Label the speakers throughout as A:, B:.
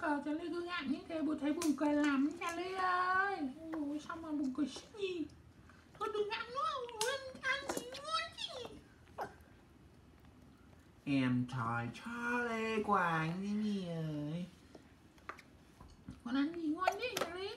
A: Charlie cứ ngạn như thế, bố thấy buồn cười lắm Charlie ơi. Ôi, sao mà buồn cười gì. Thôi đừng ngạn nữa, ăn gì ngon chứ. Em trai Charlie của anh đi mì ơi. Con ăn gì ngon đấy Charlie.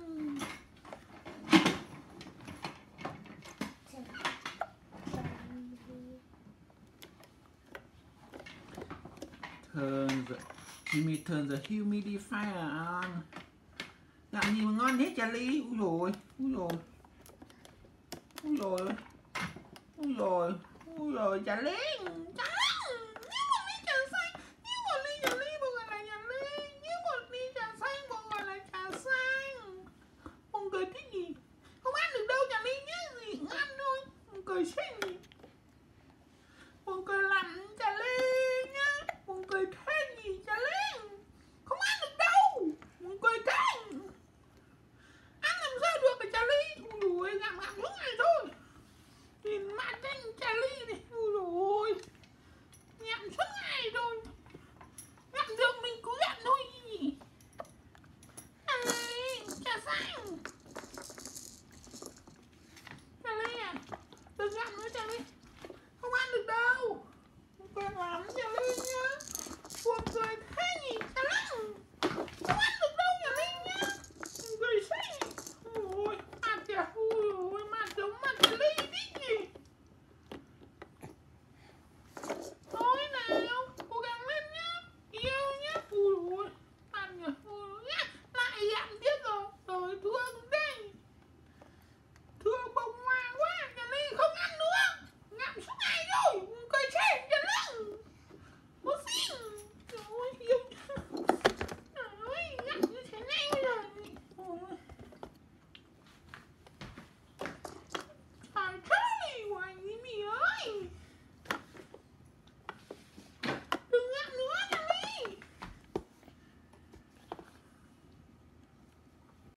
A: Jimmy turn the humidifier on. Làm gì mà ngon thế Charlie. Úi dồi, úi dồi. Úi dồi, úi dồi, úi dồi Charlie.